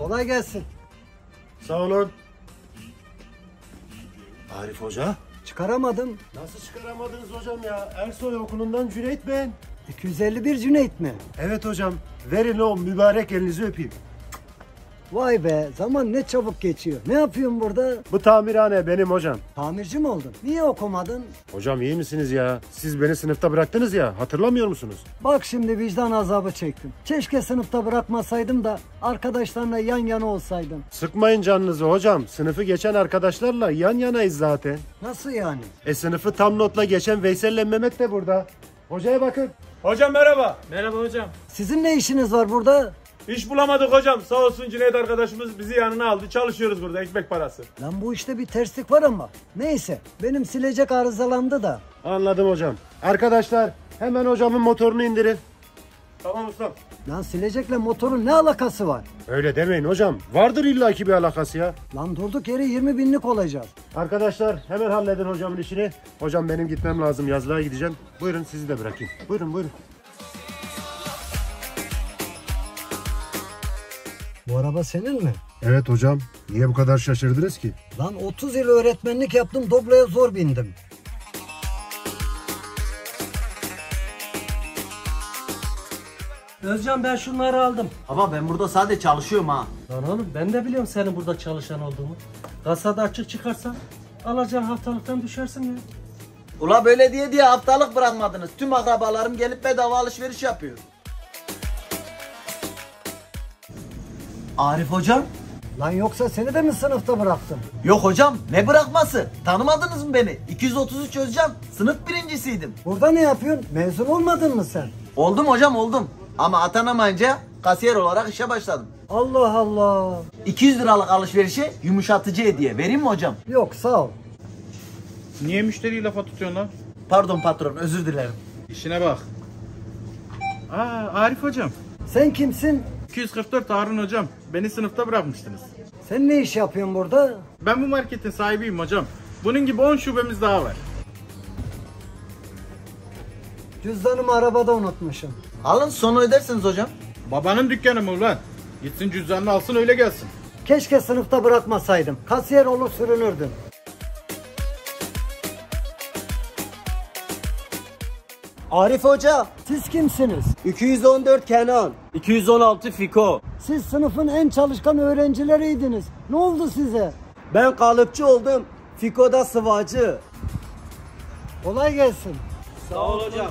Kolay gelsin. Sağ olun. Arif Hoca. Çıkaramadım. Nasıl çıkaramadınız hocam ya? Ersoy okulundan Cüneyt ben. 251 Cüneyt mi? Evet hocam. Verin o mübarek elinizi öpeyim. Vay be, zaman ne çabuk geçiyor. Ne yapıyorsun burada? Bu tamirhane benim hocam. Tamirci mi oldun? Niye okumadın? Hocam iyi misiniz ya? Siz beni sınıfta bıraktınız ya. Hatırlamıyor musunuz? Bak şimdi vicdan azabı çektim. Keşke sınıfta bırakmasaydım da arkadaşlarla yan yana olsaydım. Sıkmayın canınızı hocam. Sınıfı geçen arkadaşlarla yan yanayız zaten. Nasıl yani? Sınıfı tam notla geçen Veysel'le Mehmet de burada. Hocaya bakın. Hocam merhaba. Merhaba hocam. Sizin ne işiniz var burada? İş bulamadık hocam. Sağ olsun Cüneyt arkadaşımız bizi yanına aldı. Çalışıyoruz burada ekmek parası. Lan bu işte bir terslik var ama. Neyse, benim silecek arızalandı da. Anladım hocam. Arkadaşlar hemen hocamın motorunu indirin. Tamam ustam. Lan silecekle motorun ne alakası var? Öyle demeyin hocam. Vardır illaki bir alakası ya. Lan durduk yere 20 binlik olacağız. Arkadaşlar hemen halledin hocamın işini. Hocam benim gitmem lazım. Yazlığa gideceğim. Buyurun sizi de bırakayım. Buyurun buyurun. Bu araba senin mi? Evet hocam. Niye bu kadar şaşırdınız ki? Lan 30 yıl öğretmenlik yaptım, Doblo'ya zor bindim. Özcan ben şunları aldım. Ama ben burada sadece çalışıyorum ha. Lan oğlum ben de biliyorum senin burada çalışan olduğumu. Kasada açık çıkarsan alacağın haftalıktan düşersin ya. Ula böyle diye haftalık bırakmadınız. Tüm akrabalarım gelip bedava alışveriş yapıyor. Arif hocam? Lan yoksa seni de mi sınıfta bıraktım? Yok hocam, ne bırakması? Tanımadınız mı beni? 233 Özcan, sınıf birincisiydim. Burada ne yapıyorsun? Mezun olmadın mı sen? Oldum hocam oldum. Ama atanamayınca kasiyer olarak işe başladım. Allah Allah. 200 liralık alışverişe yumuşatıcı hediye. Vereyim mi hocam? Yok sağ ol. Niye müşteriyi lafa tutuyorsun lan? Pardon patron, özür dilerim. İşine bak. Arif hocam. Sen kimsin? 244 Harun hocam. Beni sınıfta bırakmıştınız. Sen ne iş yapıyorsun burada? Ben bu marketin sahibiyim hocam. Bunun gibi 10 şubemiz daha var. Cüzdanımı arabada unutmuşum. Alın sonra ödersiniz hocam. Babanın dükkanı mı ulan? Gitsin cüzdanını alsın öyle gelsin. Keşke sınıfta bırakmasaydım. Kasiyer olur sürünürdüm. Arif Hoca, Siz kimsiniz? 214 Kenan, 216 Fiko. Siz sınıfın en çalışkan öğrencileriydiniz. Ne oldu size? Ben kalıpçı oldum, Fiko da sıvacı. Kolay gelsin. Sağ ol hocam.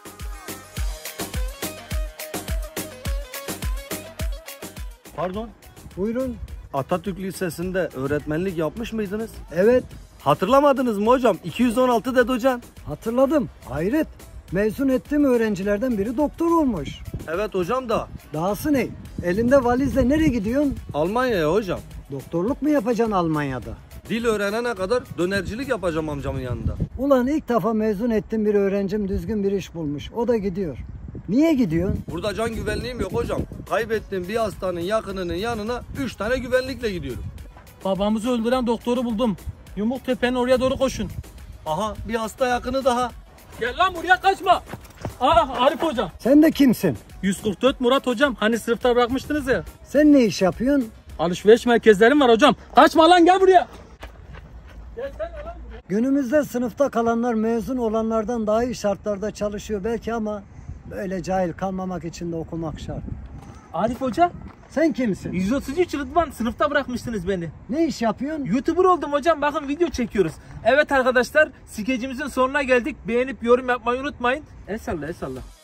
Pardon, Buyurun. Atatürk Lisesi'nde öğretmenlik yapmış mıydınız? Evet, Hatırlamadınız mı hocam? 216 dedi hocam. hatırladım. Hayret. Mezun ettiğim öğrencilerden biri doktor olmuş. Evet hocam da Dahası ne? Elinde valizle nereye gidiyorsun? Almanya'ya hocam. Doktorluk mu yapacaksın Almanya'da? Dil öğrenene kadar dönercilik yapacağım amcamın yanında. Ulan ilk defa mezun ettiğim bir öğrencim düzgün bir iş bulmuş. O da gidiyor. Niye gidiyorsun? Burada can güvenliğim yok hocam. Kaybettiğim bir hastanın yakınının yanına 3 tane güvenlikle gidiyorum. Babamızı öldüren doktoru buldum. Yumuktepe'nin oraya doğru koşun. Aha bir hasta yakını daha. Gel lan buraya kaçma. Arif hocam. Sen de kimsin? 144 Murat hocam. Hani sınıfta bırakmıştınız ya. Sen ne iş yapıyorsun? Alışveriş merkezlerim var hocam. Kaçma lan gel buraya. Gelsene lan buraya. Günümüzde sınıfta kalanlar mezun olanlardan daha iyi şartlarda çalışıyor belki ama böyle cahil kalmamak için de okumak şart. Arif hoca. Sen kimsin? 133 Rıdvan sınıfta bırakmıştınız beni. Ne iş yapıyorsun? YouTuber oldum hocam. Bakın video çekiyoruz. Evet arkadaşlar skecimizin sonuna geldik. Beğenip yorum yapmayı unutmayın. El salla el salla.